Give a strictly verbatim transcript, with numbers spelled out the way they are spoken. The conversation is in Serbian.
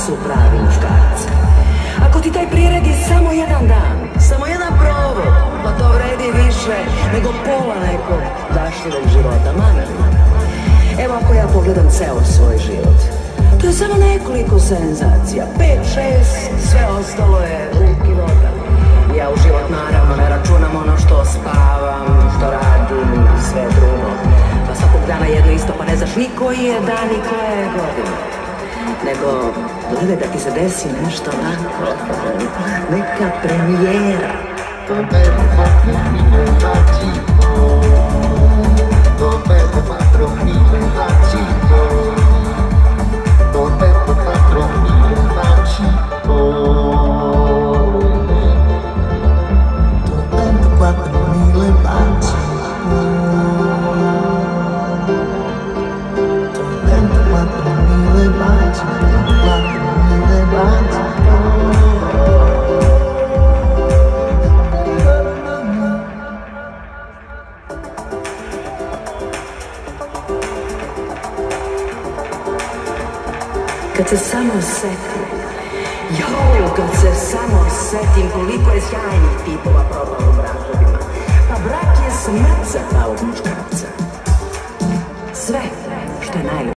su pravi muškarci. Ako ti taj priredi samo jedan dan, samo jedan provod, pa to vredi više nego pola nekog dašljivog života, mami. Evo ako ja pogledam ceo svoj život, to je samo nekoliko senzacija, pet, šest, sve ostalo je ruki voda. Ja u život naravno ne računam ono što spavam, što radim i sve drugo. Pa svakog dana jedno isto, pa ne znaš ni koji je dan i koja je godina. Nego, gledaj da ti se desi nešto onako, neka premijera. Kad se samo setim, joj, kad se samo setim koliko je sjajnih tipova probalo u brakovima. Pa brak je smrt za pravog muškarca. Sve što je najljepše.